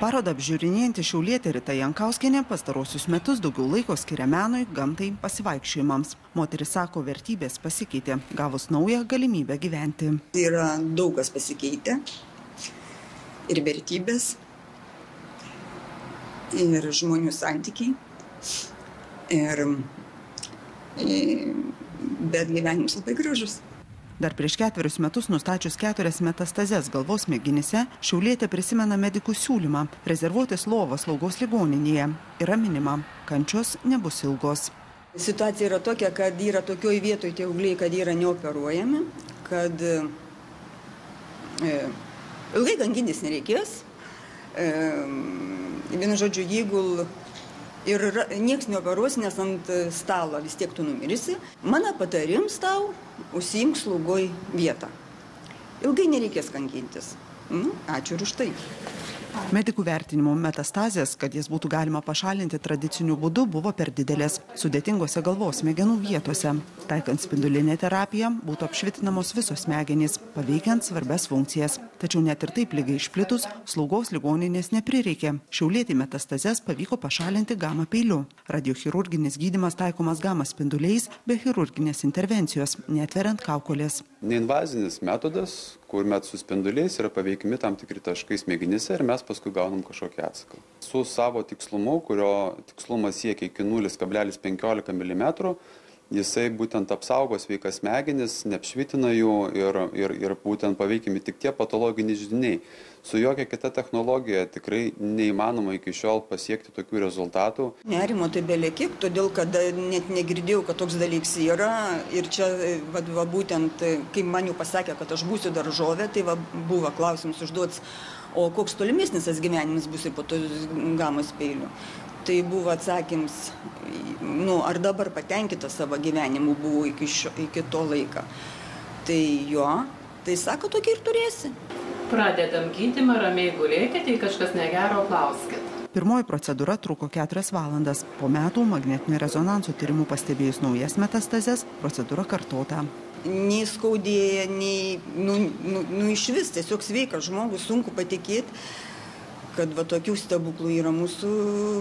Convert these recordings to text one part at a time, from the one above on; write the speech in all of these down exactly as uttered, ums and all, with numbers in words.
Parodą apžiūrinėjanti šiaulietė Rita Jankauskienė pastarosius metus daugiau laiko skiria menui, gamtai, pasivaikščiojimams. Moteris sako, vertybės pasikeitė, gavus naują galimybę gyventi. Yra daug kas pasikeitę. Ir vertybės, ir žmonių santykiai, ir, bet gyvenimas labai gražus. Dar prieš ketverius metus nustačius keturias metastazes galvos smegenyse, šiaulietė prisimena medikų siūlymą rezervuotis lovą slaugos ligoninėje. Yra minima, kančios nebus ilgos. Situacija yra tokia, kad yra tokioj vietoj tie augliai, kad yra neoperuojami, kad e, ilgai gangintis nereikės. E, vienu žodžiu, jeigu ir nieks neoperuos, nes ant stalo vis tiek tu numirisi, mano patarims tau, užsiimk slaugoj vietą. Ilgai nereikės kankintis. Nu, ačiū ir už tai. Medikų vertinimo metastazės, kad jas būtų galima pašalinti tradiciniu būdu, buvo per didelės, sudėtingose galvos smegenų vietose. Taikant spindulinę terapiją, būtų apšvitinamos visos smegenys, paveikiant svarbias funkcijas. Tačiau net ir taip ligai išplitus, slaugos ligoninės neprireikė. Šiaulietį metastazes pavyko pašalinti gama peiliu. Radiochirurginis gydymas taikomas gama spinduliais be chirurginės intervencijos, neatveriant kaukolės. Neinvazinis metodas, kuomet su spinduliais yra paveikimi tam tikri taškai smegenyse ir mes paskui gaunam kažkokį atsaką. Su savo tikslumu, kurio tikslumas siekia iki nulis kablelis penkiolika milimetrų, jisai būtent apsaugo sveikas smegenis, neapšvitina jų ir, ir, ir būtent paveikimi tik tie patologiniai židiniai. Su jokia kita technologija tikrai neįmanoma iki šiol pasiekti tokių rezultatų. Nerimo tai belekiek, todėl kad net negirdėjau, kad toks dalyks yra. Ir čia va, va, būtent, kai man jau pasakė, kad aš būsiu daržovė, tai va, buvo klausimas užduots, o koks tolimesnis tas gyvenimas bus po to gamos peilių. Tai buvo atsakymas, nu, ar dabar patenkinta savo gyvenimu buvo iki, šio, iki to laiko. Tai jo, tai sako, tokia ir turėsi. Pradedam gydymą, ramiai gulėkite, jei kažkas negero, klauskit. Pirmoji procedūra truko keturias valandas. Po metų magnetinio rezonanso tyrimų pastebėjus naujas metastazes, procedūra kartota. Nei skaudėja, nei, nu, nu, nu iš vis, tiesiog sveikas žmogus, sunku patikėti, kad va tokių stebuklų yra mūsų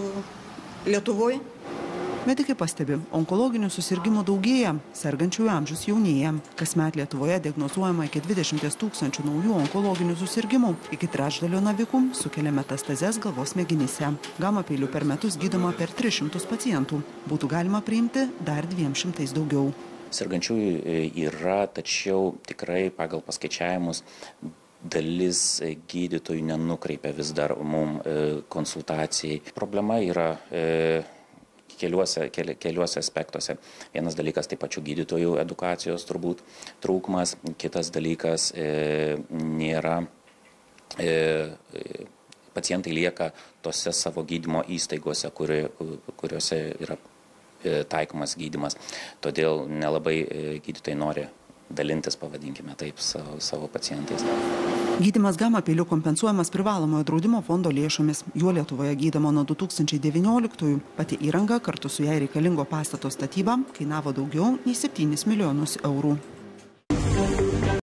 Lietuvoje. Medikai pastebi, onkologinių susirgymų daugėja, sergančiųjų amžius jaunėja. Kasmet Lietuvoje diagnozuojama iki dvidešimt tūkstančių naujų onkologinių susirgymų. Iki trečdalio navikų sukelia metastazes galvos smegenyse. Gama peiliu per metus gydoma per tris šimtus pacientų. Būtų galima priimti dar dviem šimtais daugiau. Sergančiųjų yra, tačiau tikrai pagal paskaičiavimus dalis gydytojų nenukreipia vis dar mum konsultacijai. Problema yra e, Keliuose, keli, keliuose aspektuose. Vienas dalykas tai pačių gydytojų edukacijos turbūt trūkumas, kitas dalykas e, nėra, e, pacientai lieka tose savo gydymo įstaigose, kuri, kuriuose yra e, taikomas gydymas. Todėl nelabai e, gydytojai nori dalintis, pavadinkime taip, savo, savo pacientais. Gydymas gama peiliu kompensuojamas privalomojo draudimo fondo lėšomis. Juo Lietuvoje gydoma nuo du tūkstančiai devynioliktųjų. Pati įranga kartu su jai reikalingo pastato statyba kainavo daugiau nei septynis milijonus eurų.